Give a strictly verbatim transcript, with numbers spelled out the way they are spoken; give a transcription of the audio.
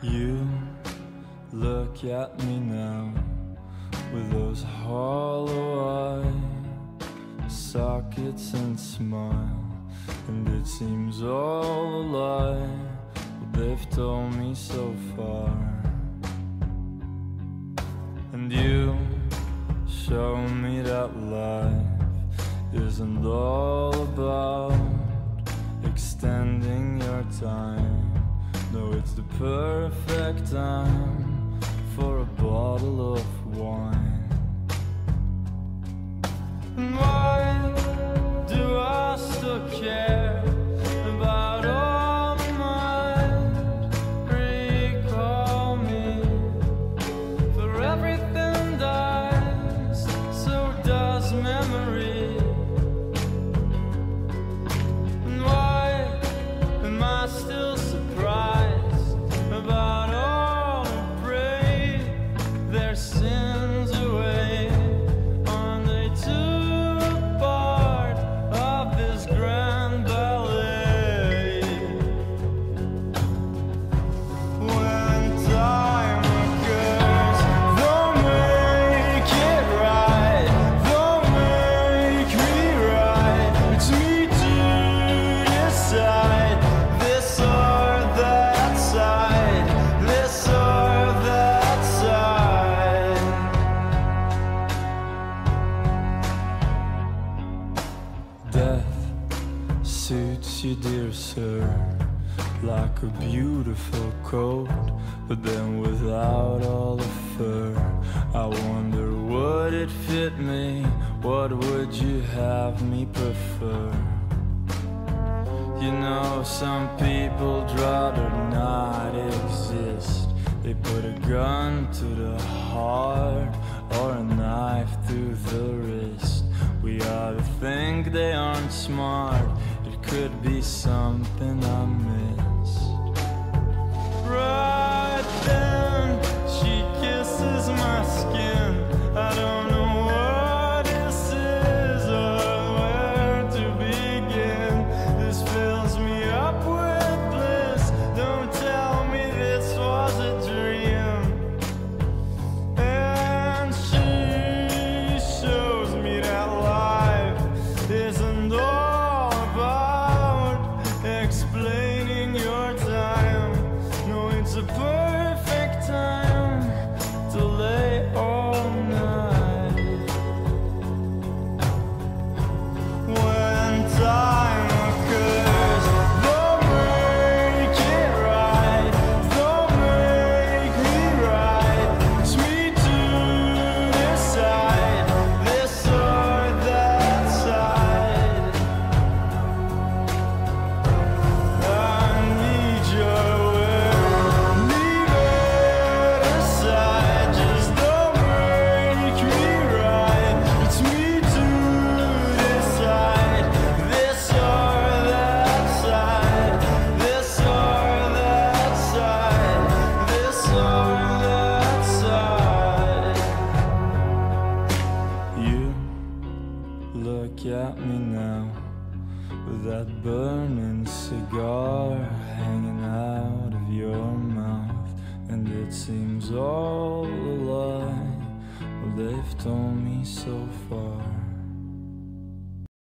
You look at me now with those hollow eyes, sockets and smile, and it seems all a lie, what they've told me so far. And you show me that life isn't all about extending your time. No, it's the perfect time for a bottle of wine. And why do I still care about all the miles? Recall me, for everything dies, so does memory. And why am I still surprised about all who pray their sins away? Aren't they too a part of this grand ballet? When time occurs, they'll make it right, they'll make me right. It's me to decide this or that side, this or that side. Death suits you, dear sir, like a beautiful coat, but then without all the fur. I wonder, would it fit me? What would you have me prefer? You know, some people'd rather not exist. They put a gun to the heart or a knife through the wrist. We ought to think they aren't smart. It could be something I missed. Right then, she kisses my skin. I don't know what this is or where to begin. This fills me up with bliss. Don't tell me this was a dream. And she shows me that life isn't all about explaining your time. No, it's a perfect time to lay all night. When time occurs, they'll make it right, they'll make me right. It's me to decide this or that side. I need your word, leave it aside. Just don't make me right. It's me to decide this or that side, this or that side, this or that side. You look at me now with that burning cigar hanging out of your mouth, and it seems all a lie, well, they've told me so far.